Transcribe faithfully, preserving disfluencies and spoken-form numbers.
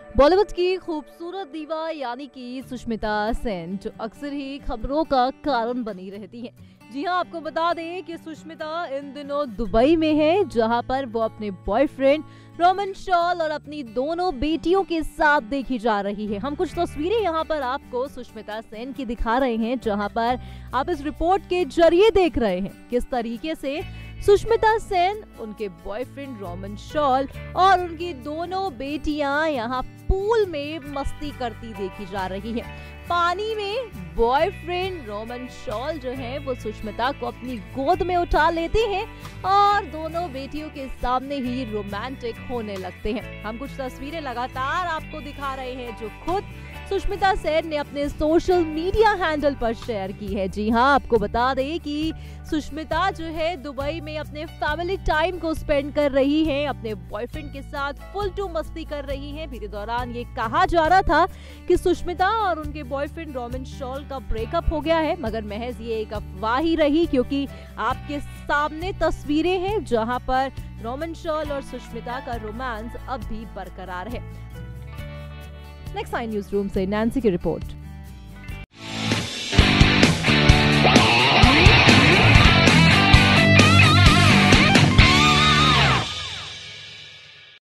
बॉलीवुड की खूबसूरत दीवा यानी कि सुष्मिता सेन जो अक्सर ही खबरों का कारण बनी रहती हैं। जी हां, आपको बता दें कि सुष्मिता इन दिनों दुबई में है, जहां पर वो अपने बॉयफ्रेंड रोमन शॉल और अपनी दोनों बेटियों के साथ देखी जा रही है। हम कुछ तस्वीरें यहां पर आपको सुष्मिता सेन की दिखा रहे हैं, जहां पर आप इस रिपोर्ट के जरिए देख रहे हैं किस तरीके से सुष्मिता सेन, उनके बॉयफ्रेंड रोमन शॉल और उनकी दोनों बेटियां यहाँ पूल में मस्ती करती देखी जा रही हैं। पानी में बॉयफ्रेंड रोमन शॉल जो है वो सुष्मिता को अपनी गोद में उठा लेते हैं और दोनों बेटियों के सामने ही रोमांटिक होने लगते हैं। हम कुछ तस्वीरें लगातार आपको दिखा रहे हैं जो खुद सुष्मिता सेन ने अपने सोशल मीडिया हैंडल पर शेयर की है। जी हां, आपको बता दें कि सुष्मिता जो है दुबई में अपने फैमिली टाइम को स्पेंड कर रही हैं, अपने बॉयफ्रेंड के साथ फुल टू मस्ती कर रही हैं। बीते दौरान ये कहा जा रहा था कि सुष्मिता और उनके बॉयफ्रेंड रोमन शॉल का ब्रेकअप हो गया है, मगर महज ये एक अफवाह ही रही, क्योंकि आपके सामने तस्वीरें हैं जहां पर रोमन शॉल और सुष्मिता का रोमांस अब भी बरकरार है। नेक्स्ट नाइन न्यूज रूम से नैन्सी की रिपोर्ट।